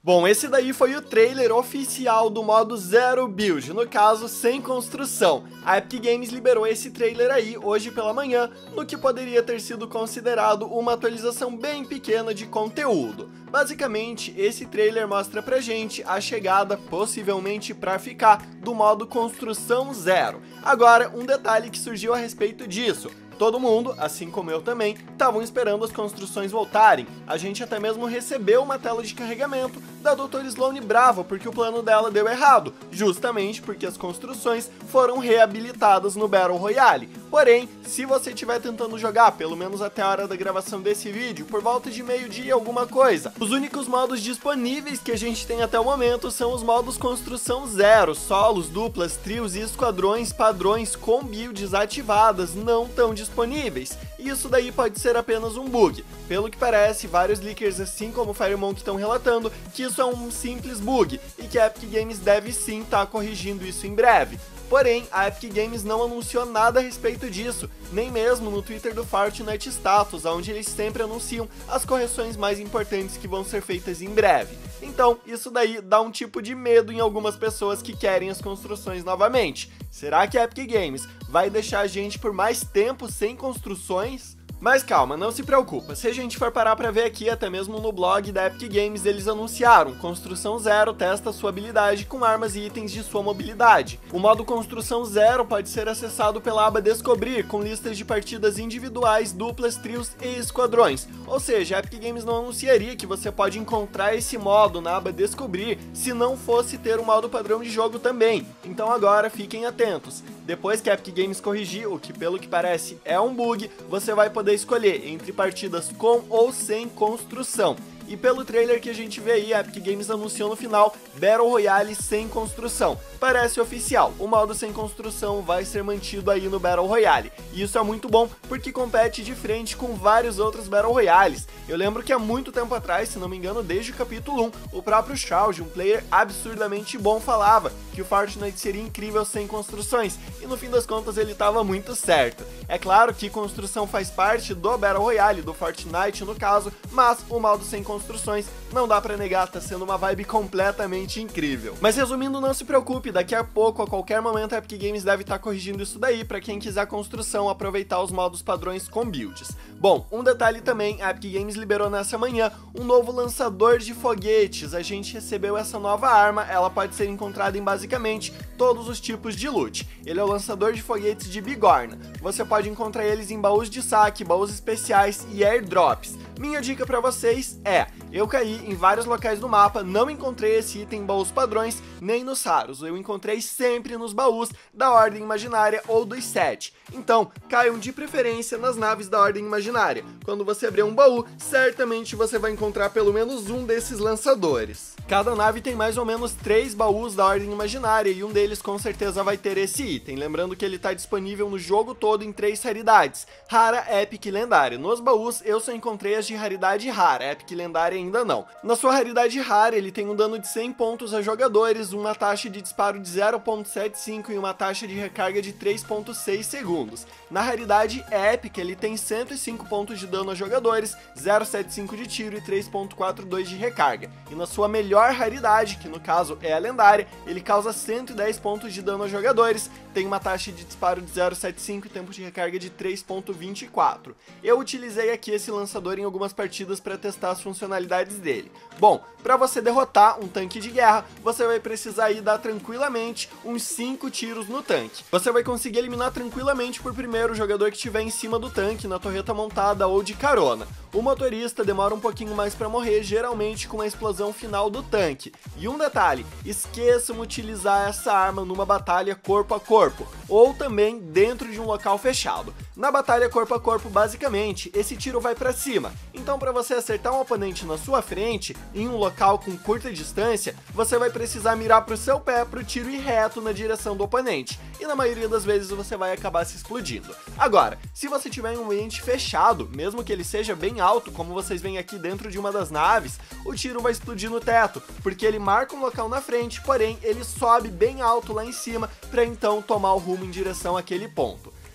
Bom, esse daí foi o trailer oficial do modo Zero Build, no caso, sem construção. A Epic Games liberou esse trailer aí hoje pela manhã, no que poderia ter sido considerado uma atualização bem pequena de conteúdo. Basicamente, esse trailer mostra pra gente a chegada, possivelmente pra ficar, do modo Construção Zero. Agora, um detalhe que surgiu a respeito disso. Todo mundo, assim como eu também, estavam esperando as construções voltarem. A gente até mesmo recebeu uma tela de carregamento da Dr. Slowne brava porque o plano dela deu errado, justamente porque as construções foram reabilitadas no Battle Royale. Porém, se você estiver tentando jogar, pelo menos até a hora da gravação desse vídeo, por volta de meio-dia alguma coisa, os únicos modos disponíveis que a gente tem até o momento são os modos Construção Zero, solos, duplas, trios e esquadrões padrões com builds ativadas não tão disponíveis. E isso daí pode ser apenas um bug. Pelo que parece, vários leakers assim como o Firemonk estão relatando que isso é um simples bug e que a Epic Games deve sim estar corrigindo isso em breve. Porém, a Epic Games não anunciou nada a respeito disso, nem mesmo no Twitter do Fortnite Status, onde eles sempre anunciam as correções mais importantes que vão ser feitas em breve. Então, isso daí dá um tipo de medo em algumas pessoas que querem as construções novamente. Será que a Epic Games vai deixar a gente por mais tempo sem construções? Mas calma, não se preocupa, se a gente for parar pra ver aqui, até mesmo no blog da Epic Games eles anunciaram: Construção Zero testa sua habilidade com armas e itens de sua mobilidade. O modo Construção Zero pode ser acessado pela aba Descobrir, com listas de partidas individuais, duplas, trios e esquadrões. Ou seja, a Epic Games não anunciaria que você pode encontrar esse modo na aba Descobrir se não fosse ter um modo padrão de jogo também. Então agora fiquem atentos. Depois que a Epic Games corrigir, o que pelo que parece é um bug, você vai poder escolher entre partidas com ou sem construção. E pelo trailer que a gente vê aí, a Epic Games anunciou no final Battle Royale sem construção. Parece oficial, o modo sem construção vai ser mantido aí no Battle Royale. E isso é muito bom porque compete de frente com vários outros Battle Royales. Eu lembro que há muito tempo atrás, se não me engano desde o capítulo 1, o próprio Shroud, um player absurdamente bom, falava que o Fortnite seria incrível sem construções. E no fim das contas ele estava muito certo. É claro que construção faz parte do Battle Royale, do Fortnite no caso, mas o modo sem construções, não dá pra negar, tá sendo uma vibe completamente incrível. Mas resumindo, não se preocupe, daqui a pouco, a qualquer momento, a Epic Games deve estar corrigindo isso daí pra quem quiser construção aproveitar os modos padrões com builds. Bom, um detalhe também, a Epic Games liberou nessa manhã um novo lançador de foguetes. A gente recebeu essa nova arma, ela pode ser encontrada em basicamente todos os tipos de loot. Ele é o lançador de foguetes de bigorna. Você pode encontrar eles em baús de saque, baús especiais e airdrops. Minha dica pra vocês é: eu caí em vários locais do mapa, não encontrei esse item em baús padrões, nem nos raros, eu encontrei sempre nos baús da Ordem Imaginária ou dos 7. Então, caiam de preferência nas naves da Ordem Imaginária. Quando você abrir um baú, certamente você vai encontrar pelo menos um desses lançadores. Cada nave tem mais ou menos 3 baús da Ordem Imaginária e um deles com certeza vai ter esse item. Lembrando que ele está disponível no jogo todo em 3 raridades: rara, épica e lendária. Nos baús eu só encontrei as de raridade rara, épica e lendária ainda não. Na sua raridade rara ele tem um dano de 100 pontos a jogadores, uma taxa de disparo de 0.75 e uma taxa de recarga de 3.6 segundos. Na raridade épica ele tem 105 pontos de dano a jogadores, 0.75 de tiro e 3.42 de recarga. E na sua melhor raridade, que no caso é a lendária, ele causa 110 pontos de dano a jogadores, tem uma taxa de disparo de 0.75 e tempo de recarga de 3.24. Eu utilizei aqui esse lançador em algumas partidas para testar as funcionalidades dele. Bom, para você derrotar um tanque de guerra, você vai precisar ir dar tranquilamente uns 5 tiros no tanque. Você vai conseguir eliminar tranquilamente por primeiro o jogador que estiver em cima do tanque, na torreta montada ou de carona. O motorista demora um pouquinho mais para morrer, geralmente com a explosão final do tanque. E um detalhe, esqueçam utilizar essa arma numa batalha corpo a corpo, ou também dentro de um local fechado. Na batalha corpo a corpo, basicamente, esse tiro vai para cima. Então, para você acertar um oponente na sua frente, em um local com curta distância, você vai precisar mirar pro seu pé pro tiro ir reto na direção do oponente. E na maioria das vezes você vai acabar se explodindo. Agora, se você tiver em um ambiente fechado, mesmo que ele seja bem alto, como vocês veem aqui dentro de uma das naves, o tiro vai explodir no teto, porque ele marca um local na frente, porém ele sobe bem alto lá em cima, para então tomar o rumo em direção àquele ponto.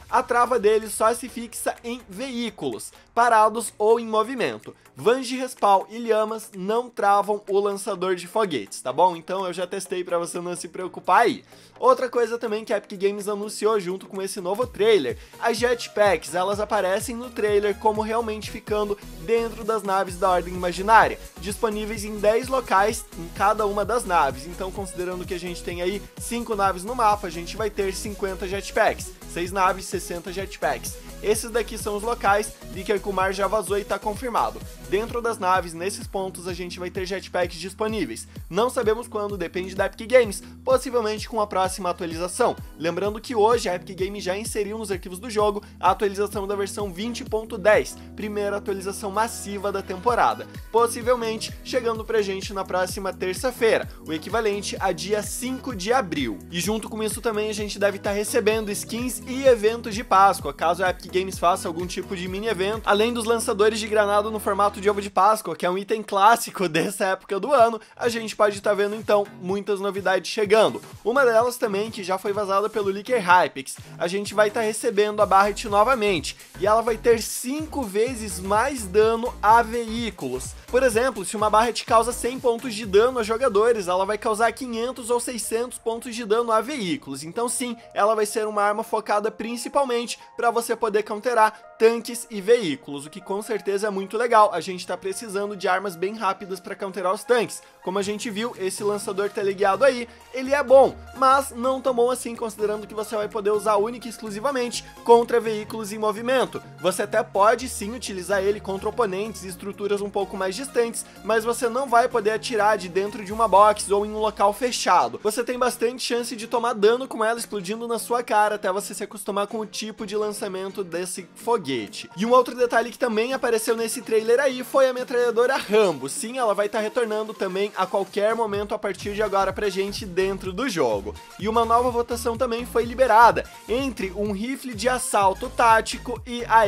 A trava deles só se fixa em veículos, parados ou em movimento. Vans de respawn e lhamas não travam o lançador de foguetes, tá bom? Então eu já testei pra você não se preocupar aí. Outra coisa também que a Epic Games anunciou junto com esse novo trailer, as jetpacks, elas aparecem no trailer como realmente ficando dentro das naves da Ordem Imaginária, disponíveis em 10 locais em cada uma das naves. Então, considerando que a gente tem aí 5 naves no mapa, a gente vai ter 50 jetpacks, 6 naves, 60 jetpacks. Esses daqui são os locais, Licker Kumar já vazou e tá confirmado. Dentro das naves, nesses pontos, a gente vai ter jetpacks disponíveis. Não sabemos quando, depende da Epic Games, possivelmente com a próxima atualização. Lembrando que hoje a Epic Games já inseriu nos arquivos do jogo a atualização da versão 20.10, primeira atualização massiva da temporada, possivelmente chegando pra gente na próxima terça-feira, o equivalente a dia 5 de abril. E junto com isso também a gente deve estar recebendo skins e eventos de Páscoa, caso a Epic Games faça algum tipo de mini evento, além dos lançadores de granada no formato de ovo de Páscoa, que é um item clássico dessa época do ano. A gente pode estar vendo então muitas novidades chegando. Uma delas também, que já foi vazada pelo Licker Hypix, a gente vai estar recebendo a Barret novamente, e ela vai ter 5 vezes mais dano a veículos. Por exemplo, se uma Barret causa 100 pontos de dano a jogadores, ela vai causar 500 ou 600 pontos de dano a veículos. Então sim, ela vai ser uma arma focada principalmente para você poder counterar tanques e veículos, o que com certeza é muito legal. A gente tá precisando de armas bem rápidas para counterar os tanques. Como a gente viu, esse lançador teleguiado aí, ele é bom, mas não tão bom assim, considerando que você vai poder usar única e exclusivamente contra veículos em movimento. Você até pode sim utilizar ele contra oponentes e estruturas um pouco mais distantes, mas você não vai poder atirar de dentro de uma box ou em um local fechado. Você tem bastante chance de tomar dano com ela explodindo na sua cara até você se acostumar com o tipo de lançamento desse foguete. E um outro detalhe que também apareceu nesse trailer aí foi a metralhadora Rambo. Sim, ela vai estar retornando também a qualquer momento a partir de agora pra gente dentro do jogo. E uma nova votação também foi liberada entre um rifle de assalto tático e a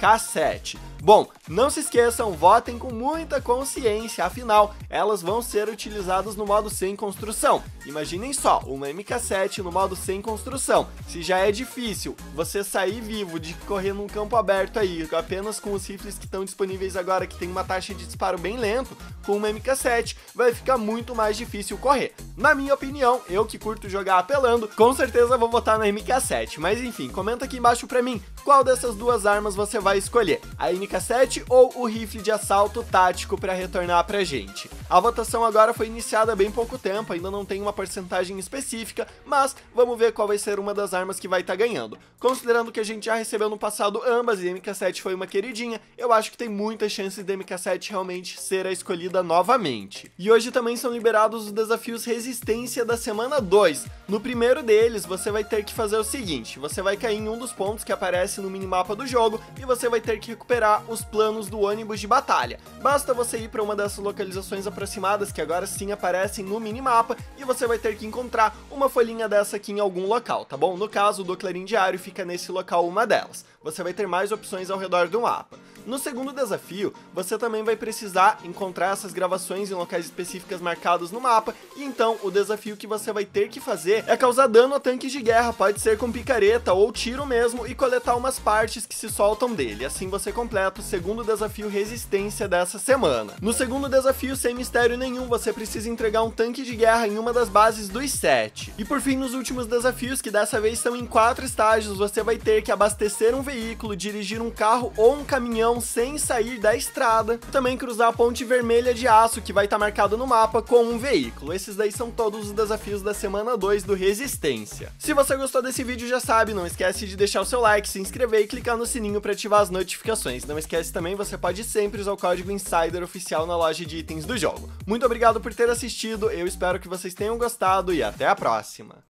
MK7. Bom, não se esqueçam, votem com muita consciência, afinal, elas vão ser utilizadas no modo sem construção. Imaginem só, uma MK7 no modo sem construção. Se já é difícil você sair vivo de correr num campo aberto aí, apenas com os rifles que estão disponíveis agora, que tem uma taxa de disparo bem lento, com uma MK7 vai ficar muito mais difícil correr. Na minha opinião, eu que curto jogar apelando, com certeza vou votar na MK7, mas enfim, comenta aqui embaixo pra mim qual dessas duas armas você vai escolher, a MK7 ou o rifle de assalto tático para retornar pra gente. A votação agora foi iniciada há bem pouco tempo, ainda não tem uma porcentagem específica, mas vamos ver qual vai ser uma das armas que vai estar ganhando. Considerando que a gente já recebeu no passado ambas e a MK7 foi uma queridinha, eu acho que tem muitas chances de MK7 realmente ser a escolhida novamente. E hoje também são liberados os desafios Resistência da semana 2. No primeiro deles, você vai ter que fazer o seguinte, você vai cair em um dos pontos que aparece no minimapa do jogo e você vai ter que recuperar os planos do ônibus de batalha. Basta você ir para uma dessas localizações aproximadas que agora sim aparecem no minimapa e você vai ter que encontrar uma folhinha dessa aqui em algum local, tá bom? No caso do Clarim Diário fica nesse local uma delas. Você vai ter mais opções ao redor do mapa. No segundo desafio, você também vai precisar encontrar essas gravações em locais específicos marcados no mapa, e então o desafio que você vai ter que fazer é causar dano a tanques de guerra, pode ser com picareta ou tiro mesmo, e coletar umas partes que se soltam dele. Assim você completa o segundo desafio Resistência dessa semana. No segundo desafio, sem mistério nenhum, você precisa entregar um tanque de guerra em uma das bases dos 7. E por fim, nos últimos desafios, que dessa vez são em 4 estágios, você vai ter que abastecer um veículo, dirigir um carro ou um caminhão sem sair da estrada, também cruzar a ponte vermelha de aço que vai estar marcado no mapa com um veículo. Esses daí são todos os desafios da semana 2 do Resistência. Se você gostou desse vídeo, já sabe, não esquece de deixar o seu like, se inscrever e clicar no sininho para ativar as notificações. Não esquece também, você pode sempre usar o código Insider oficial na loja de itens do jogo. Muito obrigado por ter assistido, eu espero que vocês tenham gostado e até a próxima!